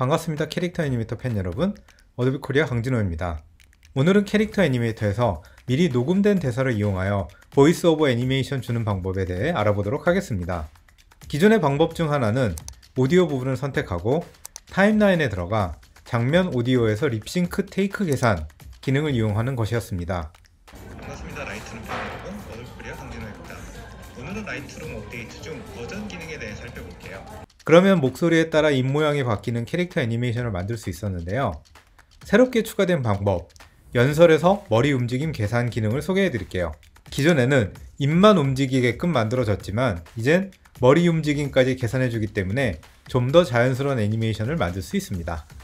반갑습니다. 캐릭터 애니메이터 팬 여러분, 어도비 코리아 강진호입니다. 오늘은 캐릭터 애니메이터에서 미리 녹음된 대사를 이용하여 보이스 오버 애니메이션 주는 방법에 대해 알아보도록 하겠습니다. 기존의 방법 중 하나는 오디오 부분을 선택하고 타임라인에 들어가 장면 오디오에서 립싱크 테이크 계산 기능을 이용하는 것이었습니다. 반갑습니다. 라이트룸 팬 여러분, 어도비 코리아 강진호입니다. 오늘은 라이트룸 업데이트 중 버전 기능에 대해 살펴볼게요. 그러면 목소리에 따라 입모양이 바뀌는 캐릭터 애니메이션을 만들 수 있었는데요. 새롭게 추가된 방법, 연설에서 머리 움직임 계산 기능을 소개해 드릴게요. 기존에는 입만 움직이게끔 만들어졌지만 이젠 머리 움직임까지 계산해 주기 때문에 좀 더 자연스러운 애니메이션을 만들 수 있습니다.